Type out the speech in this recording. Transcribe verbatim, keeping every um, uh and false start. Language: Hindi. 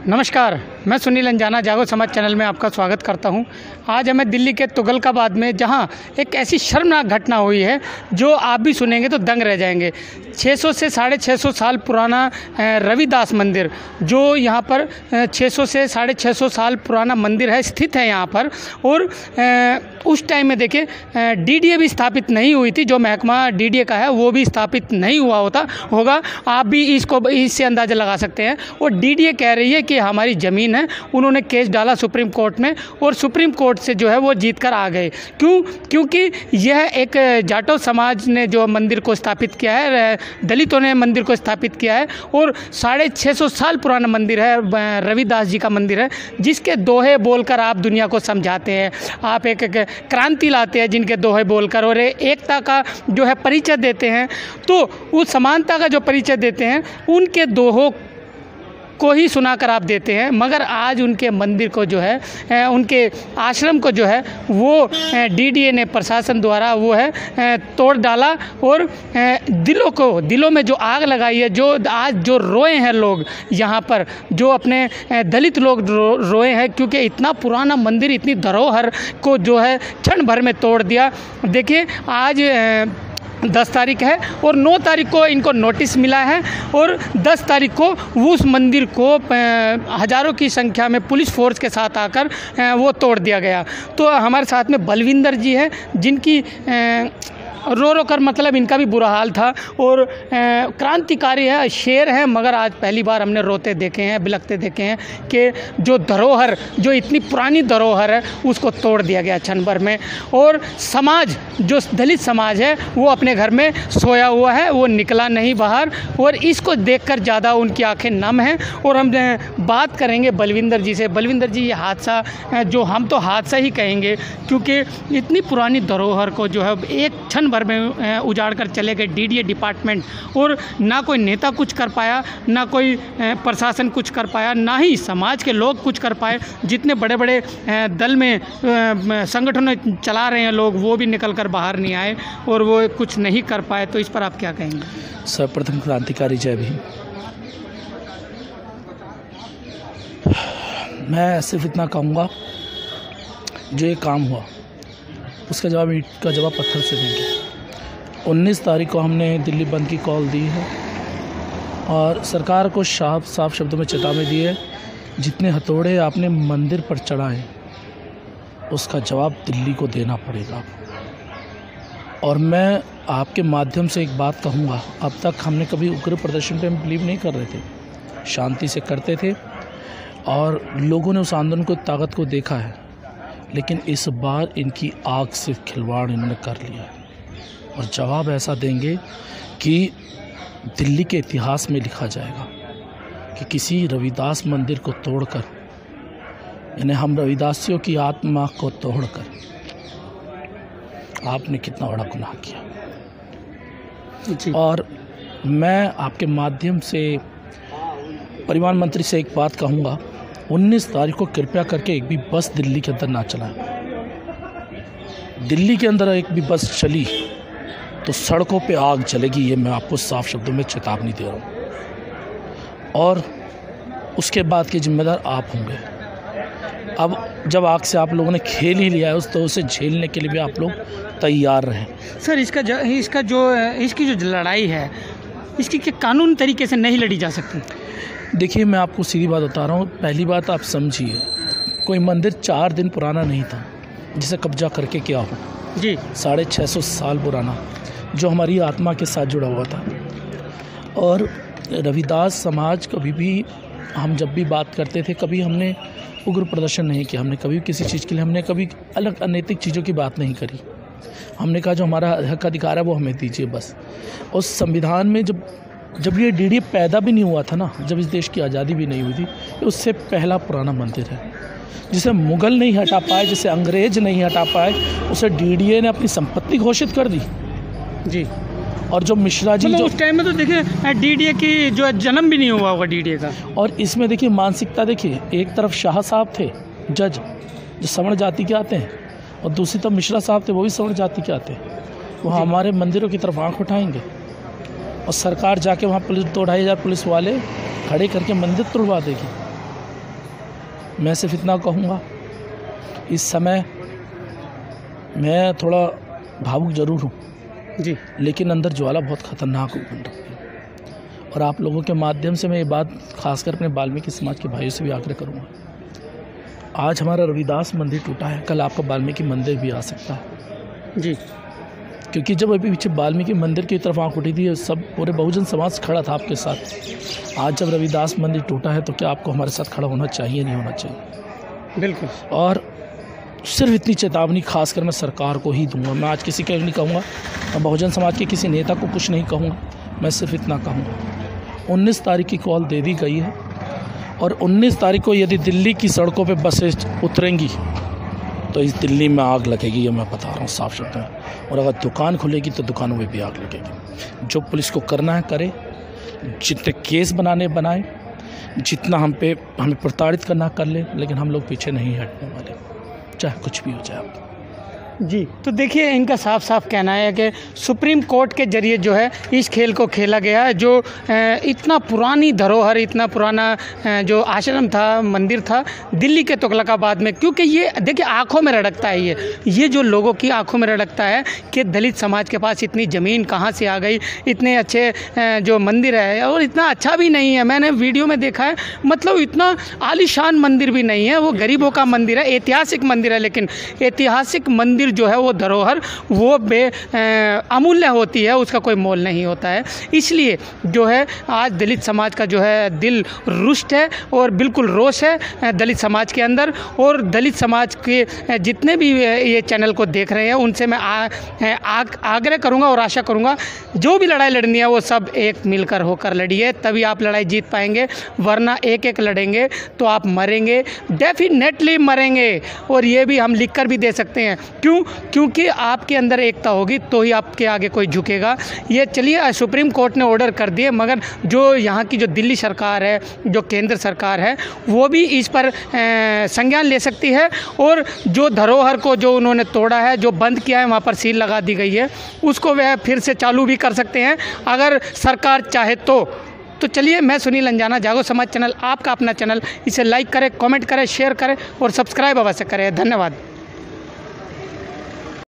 नमस्कार, मैं सुनील अंजाना जागो समाज चैनल में आपका स्वागत करता हूं। आज हमें दिल्ली के तुगलकाबाद में जहां एक ऐसी शर्मनाक घटना हुई है जो आप भी सुनेंगे तो दंग रह जाएंगे। छह सौ से साढ़े छः सौ साल पुराना रविदास मंदिर, जो यहां पर छह सौ से साढ़े छः सौ साल पुराना मंदिर है, स्थित है यहां पर। और उस टाइम में देखिए डीडीए भी स्थापित नहीं हुई थी, जो महकमा डीडीए का है वो भी स्थापित नहीं हुआ होता होगा। आप भी इसको इससे अंदाज़ा लगा सकते हैं। और डीडीए कह रही है कि हमारी ज़मीन है। उन्होंने केस डाला सुप्रीम कोर्ट में और सुप्रीम कोर्ट से जो है वो जीत कर आ गए। क्यों? क्योंकि यह एक जाटो समाज ने जो मंदिर को स्थापित किया है, दलितों ने मंदिर को स्थापित किया है और साढ़े छः सौ साल पुराना मंदिर है, रविदास जी का मंदिर है, जिसके दोहे बोलकर आप दुनिया को समझाते हैं। आप एक, एक क्रांति लाते हैं जिनके दोहे बोलकर, और एकता का जो है परिचय देते हैं। तो उस समानता का जो परिचय देते हैं उनके दोहों को ही सुनाकर आप देते हैं। मगर आज उनके मंदिर को जो है, उनके आश्रम को जो है वो डीडीए ने प्रशासन द्वारा वो है तोड़ डाला और दिलों को दिलों में जो आग लगाई है। जो आज जो रोए हैं लोग यहाँ पर, जो अपने दलित लोग रो, रोए हैं, क्योंकि इतना पुराना मंदिर, इतनी धरोहर को जो है क्षण भर में तोड़ दिया। देखिए आज दस तारीख है और नौ तारीख को इनको नोटिस मिला है और दस तारीख को उस मंदिर को हज़ारों की संख्या में पुलिस फोर्स के साथ आकर वो तोड़ दिया गया। तो हमारे साथ में बलविंदर जी हैं, जिनकी रो रो कर मतलब इनका भी बुरा हाल था। और क्रांतिकारी है, शेर है, मगर आज पहली बार हमने रोते देखे हैं, बिलखते देखे हैं कि जो धरोहर, जो इतनी पुरानी धरोहर है, उसको तोड़ दिया गया क्षण भर में। और समाज, जो दलित समाज है, वो अपने घर में सोया हुआ है, वो निकला नहीं बाहर। और इसको देखकर ज़्यादा उनकी आंखें नम हैं। और हम बात करेंगे बलविंदर जी से। बलविंदर जी, ये हादसा, जो हम तो हादसा ही कहेंगे, क्योंकि इतनी पुरानी धरोहर को जो है एक क्षण भर में उजाड़ कर चले गए डीडीए डिपार्टमेंट। और ना कोई नेता कुछ कर पाया, ना कोई प्रशासन कुछ कर पाया, ना ही समाज के लोग कुछ कर पाए। जितने बड़े बड़े दल में संगठन चला रहे हैं लोग, वो भी निकल कर बाहर नहीं आए और वो कुछ नहीं कर पाए। तो इस पर आप क्या कहेंगे? सर्वप्रथम क्रांतिकारी जय भीम। मैं सिर्फ इतना कहूँगा, जो ये काम हुआ उसका जवाब ईंट का जवाब पत्थर से देंगे। उन्नीस तारीख को हमने दिल्ली बंद की कॉल दी है और सरकार को साफ साफ शब्दों में चेतावनी दी है, जितने हथौड़े आपने मंदिर पर चढ़ाए उसका जवाब दिल्ली को देना पड़ेगा। और मैं आपके माध्यम से एक बात कहूँगा, अब तक हमने कभी उग्र प्रदर्शन पे हम बिलीव नहीं कर रहे थे, शांति से करते थे और लोगों ने उस आंदोलन को, ताकत को देखा है। लेकिन इस बार इनकी आग से खिलवाड़ इन्होंने कर लिया है और जवाब ऐसा देंगे कि दिल्ली के इतिहास में लिखा जाएगा कि किसी रविदास मंदिर को तोड़कर, यानी हम रविदासियों की आत्मा को तोड़कर आपने कितना बड़ा गुनाह किया जी। और मैं आपके माध्यम से परिवहन मंत्री से एक बात कहूँगा, उन्नीस तारीख को कृपया करके एक भी बस दिल्ली के अंदर ना चलाएं। दिल्ली के अंदर एक भी बस चली तो सड़कों पे आग जलेगी, ये मैं आपको साफ शब्दों में चेतावनी दे रहा हूँ। और उसके बाद के जिम्मेदार आप होंगे। अब जब आग से आप लोगों ने खेल ही लिया है, उस तो उसे झेलने के लिए भी आप लोग तैयार रहें। सर, इसका जो इसका जो इसकी जो लड़ाई है, इसकी क्या कानूनी तरीके से नहीं लड़ी जा सकती? देखिए, मैं आपको सीधी बात बता रहा हूँ। पहली बात आप समझिए, कोई मंदिर चार दिन पुराना नहीं था जिसे कब्जा करके क्या हो जी। साढ़े छः सौ साल पुराना, जो हमारी आत्मा के साथ जुड़ा हुआ था। और रविदास समाज, कभी भी हम जब भी बात करते थे, कभी हमने उग्र प्रदर्शन नहीं किया। हमने कभी किसी चीज़ के लिए, हमने कभी अलग अनैतिक चीज़ों की बात नहीं करी। हमने कहा जो हमारा हक अधिकार है वो हमें दीजिए बस। और संविधान में जब जब ये डीडीए पैदा भी नहीं हुआ था ना, जब इस देश की आज़ादी भी नहीं हुई थी, उससे पहला पुराना मंदिर है, जिसे मुग़ल नहीं हटा पाए, जिसे अंग्रेज नहीं हटा पाए, उसे डीडीए ने अपनी संपत्ति घोषित कर दी जी। और जो मिश्रा जी, जो उस टाइम में तो देखिए डीडीए की जो जन्म भी नहीं हुआ होगा डीडीए का। और इसमें देखिए मानसिकता देखिए, एक तरफ शाह साहब थे जज, जो सवर्ण जाति के आते हैं, और दूसरी तरफ मिश्रा साहब थे, वो भी सवर्ण जाति के आते हैं। वो हमारे मंदिरों की तरफ आँख उठाएंगे और सरकार जाके वहाँ पुलिस, दो ढाई हज़ार पुलिस वाले खड़े करके मंदिर तोड़वा देगी। मैं सिर्फ इतना कहूँगा, इस समय मैं थोड़ा भावुक ज़रूर हूँ जी, लेकिन अंदर ज्वाला बहुत ख़तरनाक उगल रही है। और आप लोगों के माध्यम से मैं ये बात खासकर अपने वाल्मीकि समाज के भाइयों से भी आग्रह करूँगा। आज हमारा रविदास मंदिर टूटा है, कल आपका वाल्मीकि मंदिर भी आ सकता है जी, क्योंकि जब अभी पीछे वाल्मीकि मंदिर की तरफ आँख उठी थी, सब पूरे बहुजन समाज खड़ा था आपके साथ। आज जब रविदास मंदिर टूटा है तो क्या आपको हमारे साथ खड़ा होना चाहिए, नहीं होना चाहिए? बिल्कुल। और सिर्फ इतनी चेतावनी खासकर मैं सरकार को ही दूंगा। मैं आज किसी का नहीं कहूँगा, मैं बहुजन समाज के किसी नेता को कुछ नहीं कहूँगा, मैं सिर्फ इतना कहूँगा उन्नीस तारीख की कॉल दे दी गई है और उन्नीस तारीख को यदि दिल्ली की सड़कों पे बसें उतरेंगी तो इस दिल्ली में आग लगेगी, ये मैं बता रहा हूँ साफ शब्द में। और अगर दुकान खुलेगी तो दुकानों में भी आग लगेगी। जो पुलिस को करना है करे, जितने केस बनाने बनाए, जितना हम पे हमें प्रताड़ित करना कर ले, लेकिन हम लोग पीछे नहीं हटने वाले, चाहे कुछ भी हो जाए। जी, तो देखिए इनका साफ साफ कहना है कि सुप्रीम कोर्ट के जरिए जो है इस खेल को खेला गया है। जो इतना पुरानी धरोहर, इतना पुराना जो आश्रम था, मंदिर था दिल्ली के तुगलकाबाद में, क्योंकि ये देखिए आंखों में रड़कता है, ये ये जो लोगों की आंखों में रड़कता है कि दलित समाज के पास इतनी ज़मीन कहाँ से आ गई, इतने अच्छे जो मंदिर है और इतना अच्छा भी नहीं है। मैंने वीडियो में देखा है, मतलब इतना आलीशान मंदिर भी नहीं है, वो गरीबों का मंदिर है, ऐतिहासिक मंदिर है। लेकिन ऐतिहासिक मंदिर जो है वो धरोहर वो बे अमूल्य होती है, उसका कोई मोल नहीं होता है। इसलिए जो है आज दलित समाज का जो है दिल रुष्ट है और बिल्कुल रोष है दलित समाज के अंदर। और दलित समाज के जितने भी ये चैनल को देख रहे हैं उनसे मैं आ, आ, आग्रह करूंगा और आशा करूंगा जो भी लड़ाई लड़नी है वो सब एक मिलकर होकर लड़िए, तभी आप लड़ाई जीत पाएंगे। वरना एक एक लड़ेंगे तो आप मरेंगे, डेफिनेटली मरेंगे। और ये भी हम लिख कर भी दे सकते हैं, क्यों? क्योंकि आपके अंदर एकता होगी तो ही आपके आगे कोई झुकेगा। ये चलिए सुप्रीम कोर्ट ने ऑर्डर कर दिए, मगर जो यहाँ की जो दिल्ली सरकार है, जो केंद्र सरकार है, वो भी इस पर संज्ञान ले सकती है। और जो धरोहर को जो उन्होंने तोड़ा है, जो बंद किया है, वहाँ पर सील लगा दी गई है, उसको वह फिर से चालू भी कर सकते हैं अगर सरकार चाहे तो। तो चलिए, मैं सुनील अंजाना, जागो समाज चैनल आपका अपना चैनल, इसे लाइक करें, कमेंट करें, शेयर करें और सब्सक्राइब अवश्य करें। धन्यवाद।